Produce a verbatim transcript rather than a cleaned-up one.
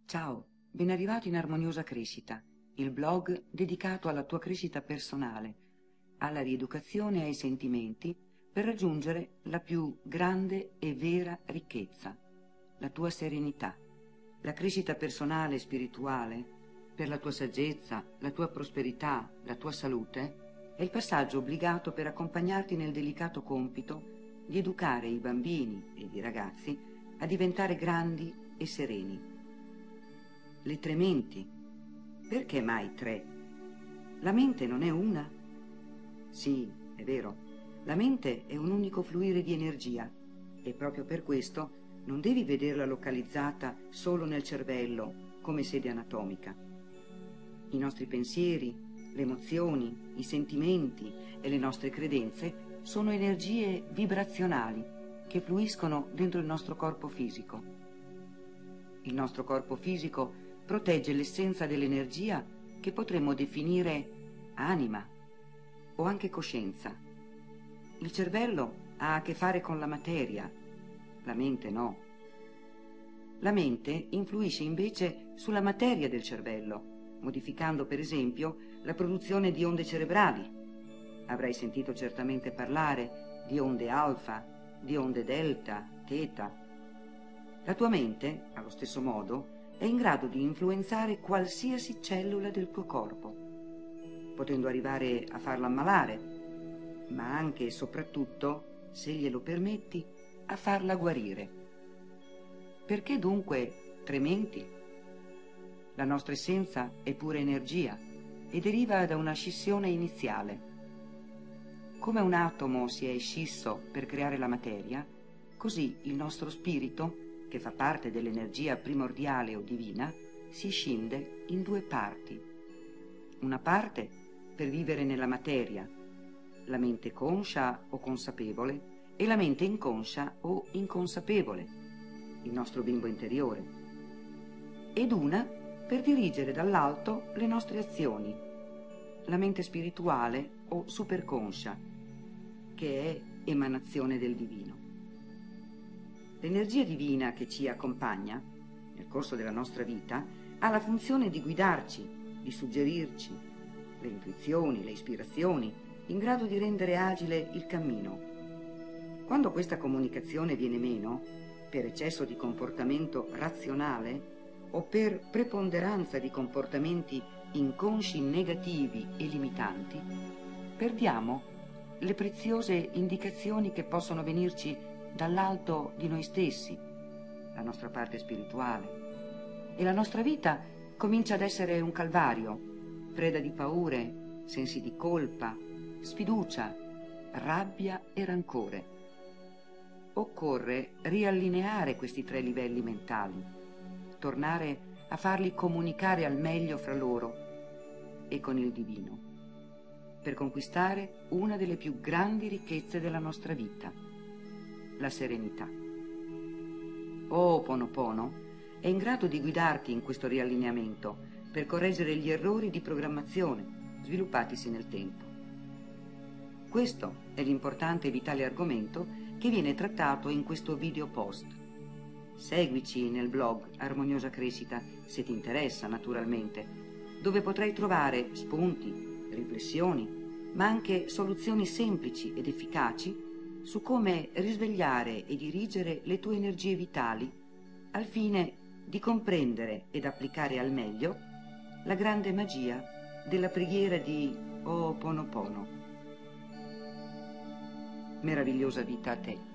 Ciao, ben arrivato in Armoniosa Crescita, il blog dedicato alla tua crescita personale, alla rieducazione e ai sentimenti per raggiungere la più grande e vera ricchezza, la tua serenità. La crescita personale e spirituale, per la tua saggezza, la tua prosperità, la tua salute, è il passaggio obbligato per accompagnarti nel delicato compito di educare i bambini ed i ragazzi a diventare grandi e sereni. Le tre menti. Perché mai tre? La mente non è una? Sì, è vero. La mente è un unico fluire di energia e proprio per questo non devi vederla localizzata solo nel cervello come sede anatomica. I nostri pensieri, le emozioni, i sentimenti e le nostre credenze sono energie vibrazionali che fluiscono dentro il nostro corpo fisico. Il nostro corpo fisico protegge l'essenza dell'energia che potremmo definire anima o anche coscienza. Il cervello ha a che fare con la materia, la mente no. La mente influisce invece sulla materia del cervello, modificando per esempio la produzione di onde cerebrali. Avrai sentito certamente parlare di onde alfa, di onde delta, teta. La tua mente, allo stesso modo, è in grado di influenzare qualsiasi cellula del tuo corpo, potendo arrivare a farla ammalare, ma anche e soprattutto, se glielo permetti, a farla guarire. Perché dunque tre menti? La nostra essenza è pura energia e deriva da una scissione iniziale. Come un atomo si è scisso per creare la materia, così il nostro spirito, che fa parte dell'energia primordiale o divina, si scinde in due parti. Una parte per vivere nella materia, la mente conscia o consapevole, e la mente inconscia o inconsapevole, il nostro bimbo interiore. Ed una per dirigere dall'alto le nostre azioni, la mente spirituale o superconscia, che è emanazione del divino. L'energia divina che ci accompagna nel corso della nostra vita ha la funzione di guidarci, di suggerirci le intuizioni, le ispirazioni, in grado di rendere agile il cammino. Quando questa comunicazione viene meno, per eccesso di comportamento razionale o per preponderanza di comportamenti inconsci negativi e limitanti, perdiamo le preziose indicazioni che possono venirci dall'alto di noi stessi, la nostra parte spirituale, e la nostra vita comincia ad essere un calvario, preda di paure, sensi di colpa, sfiducia, rabbia e rancore. Occorre riallineare questi tre livelli mentali, tornare a farli comunicare al meglio fra loro e con il divino, per conquistare una delle più grandi ricchezze della nostra vita, la serenità. Ho'oponopono è in grado di guidarti in questo riallineamento per correggere gli errori di programmazione sviluppatisi nel tempo. Questo è l'importante e vitale argomento che viene trattato in questo video post. Seguici nel blog Armoniosa Crescita se ti interessa, naturalmente, dove potrai trovare spunti, riflessioni, ma anche soluzioni semplici ed efficaci su come risvegliare e dirigere le tue energie vitali al fine di comprendere ed applicare al meglio la grande magia della preghiera di Ho'oponopono. Meravigliosa vita a te.